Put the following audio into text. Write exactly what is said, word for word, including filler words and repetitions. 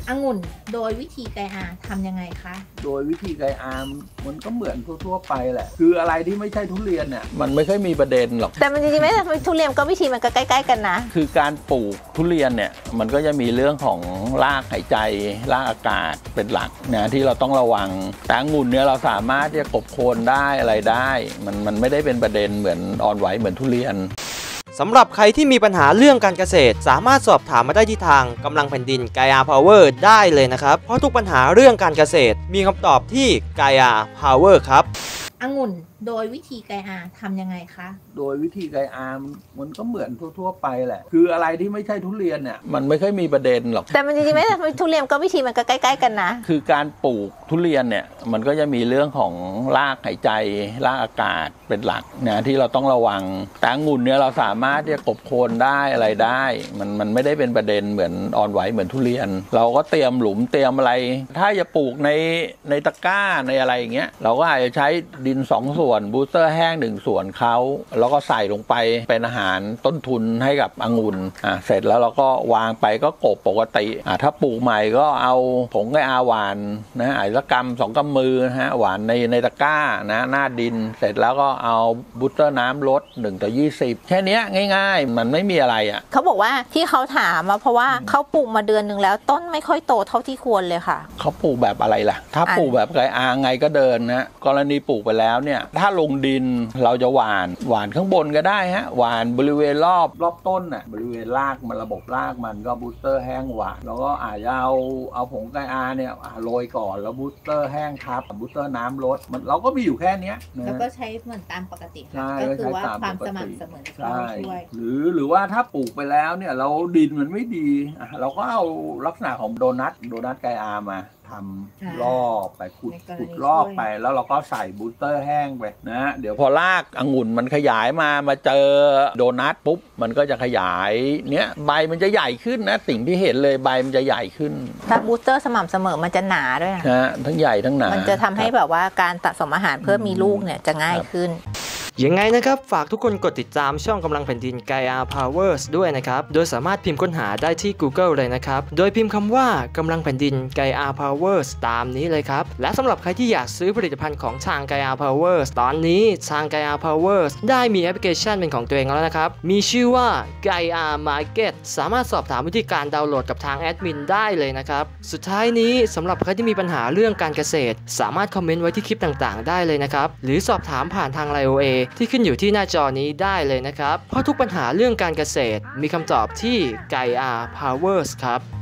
องุ่นโดยวิธีไกอาทำยังไงคะโดยวิธีไกอามันก็เหมือนทั่วๆไปแหละคืออะไรที่ไม่ใช่ทุเรียนเนี่ยมันไม่ค่อยมีประเด็นหรอกแต่มันจริงๆไม่ใช่ทุเรียนก็วิธีมันก็ใกล้ๆกันนะคือการปลูกทุเรียนเนี่ยมันก็จะมีเรื่องของรากหายใจรากอากาศเป็นหลักนะที่เราต้องระวังแต่องุ่นเนี่ยเราสามารถที่จะกบโคนได้อะไรได้มันมันไม่ได้เป็นประเด็นเหมือนอ่อนไหวเหมือนทุเรียนสำหรับใครที่มีปัญหาเรื่องการเกษตรสามารถสอบถามมาได้ที่ทางกำลังแผ่นดิน Gaia Power ได้เลยนะครับเพราะทุกปัญหาเรื่องการเกษตรมีคำตอบที่ Gaia Power ครับองุ่นโดยวิธีไกอาทำยังไงคะโดยวิธีไกอามันก็เหมือนทั่วๆไปแหละคืออะไรที่ไม่ใช่ทุเรียนเนี่ยมันไม่ค่อยมีประเด็นหรอกแต่มันจริงๆไม่ใช่ทุเรียนก็วิธีมันก็ใกล้ๆกันนะคือการปลูกทุเรียนเนี่ยมันก็จะมีเรื่องของรากหายใจรากอากาศเป็นหลักนะที่เราต้องระวังแต่องุ่นเนี่ยเราสามารถที่จะกบโคนได้อะไรได้มันมันไม่ได้เป็นประเด็นเหมือนอ่อนไหวเหมือนทุเรียนเราก็เตรียมหลุมเตรียมอะไรถ้าจะปลูกในในตะกร้าในอะไรอย่างเงี้ยเราก็อาจจะใช้ดินสองส่วนบูสเตอร์แห้งหนึ่งส่วนเขาแล้วก็ใส่ลงไปเป็นอาหารต้นทุนให้กับองุ่นอ่าเสร็จแล้วเราก็วางไปก็กบปกติอ่าถ้าปลูกใหม่ก็เอาผงไกอาหวานนะอาจจะกำสองกำมือนะฮะหวานในในตะกร้านะหน้าดินเสร็จแล้วก็เอาบูสเตอร์น้ำลดหนึ่งต่อยี่สิบแค่นี้ง่ายๆมันไม่มีอะไรอ่ะเขาบอกว่าที่เขาถามมาเพราะว่าเขาปลูกมาเดือนหนึ่งแล้วต้นไม่ค่อยโตเท่าที่ควรเลยค่ะเขาปลูกแบบอะไรล่ะถ้าปลูกแบบไกอาไงก็เดินนะกรณีปลูกไปแล้วเนี่ยถ้าลงดินเราจะหว่านหว่านข้างบนก็ได้ฮะหว่านบริเวณรอบรอบต้นน่ะบริเวณรากมันระบบรากมันก็บูสเตอร์แห้งหว่านแล้วก็อาจจะเอาเอาผงไกอาเนี่ยโรยก่อนแล้วบูสเตอร์แห้งทับบูสเตอร์น้ำลดมันเราก็มีอยู่แค่นี้นะแล้วก็ใช้เหมือนตามปกติก็คือว่าความสม่ำเสมอช่วยหรือหรือว่าถ้าปลูกไปแล้วเนี่ยเราดินมันไม่ดีเราก็เอาลักษณะของโดนัทโดนัทไกอามาทำรอบไปขุดขุดรอบไปแล้วเราก็ใส่บูสเตอร์แห้งไปนะเดี๋ยวพอรากองุ่นมันขยายมามาเจอโดนัทปุ๊บมันก็จะขยายเนี้ยใบมันจะใหญ่ขึ้นนะสิ่งที่เห็นเลยใบมันจะใหญ่ขึ้นถ้าบูสเตอร์สม่ำเสมอมันจะหนาด้วยนะทั้งใหญ่ทั้งหนามันจะทำให้แบบว่าการสะสมอาหารเพื่อมีลูกเนี่ยจะง่ายขึ้นยังไงนะครับฝากทุกคนกดติดตามช่องกำลังแผ่นดิน Gaia Powers ด้วยนะครับโดยสามารถพิมพ์ค้นหาได้ที่ Google เลยนะครับโดยพิมพ์คำว่ากำลังแผ่นดิน Gaia Powers ตามนี้เลยครับและสำหรับใครที่อยากซื้อผลิตภัณฑ์ของทาง Gaia Powers ตอนนี้ทาง Gaia Powers ได้มีแอปพลิเคชันเป็นของตัวเองแล้วนะครับมีชื่อว่า Gaia Market สามารถสอบถามวิธีการดาวน์โหลดกับทางแอดมินได้เลยนะครับสุดท้ายนี้สำหรับใครที่มีปัญหาเรื่องการเกษตรสามารถคอมเมนต์ไว้ที่คลิปต่างๆได้เลยนะครับหรือสอบถามผ่านทาง ไลน์ โอ เอที่ขึ้นอยู่ที่หน้าจอนี้ได้เลยนะครับเพราะทุกปัญหาเรื่องการเกษตรมีคำตอบที่ Gaia Powers ครับ